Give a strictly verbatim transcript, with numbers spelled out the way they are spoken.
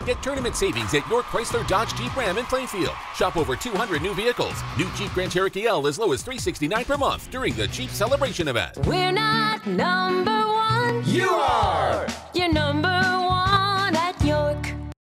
Get tournament savings at your Chrysler Dodge Jeep Ram in Plainfield. Shop over two hundred new vehicles. New Jeep Grand Cherokee L as low as three hundred sixty-nine dollars per month during the Jeep Celebration event. We're not number one. You are!